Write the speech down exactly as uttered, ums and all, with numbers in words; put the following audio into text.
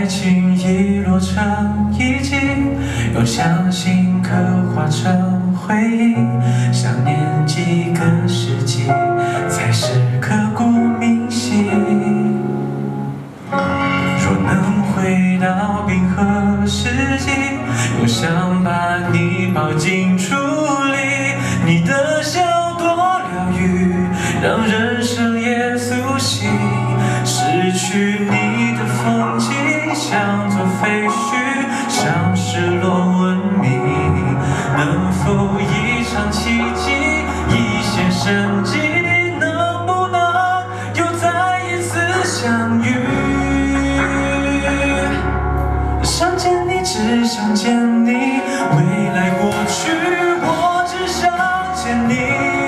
情遗落成遗迹，用相信刻画成回忆。想念几个世纪，才是刻骨铭心。若能回到冰河世纪，又想把你抱进处理。你的笑多疗愈，让人生也苏醒。失去你的风景，像座废墟，像失落文明。能否一场奇迹，一线生机？能不能又再一次相遇？想见你，只想见你，未来过去，我只想见你。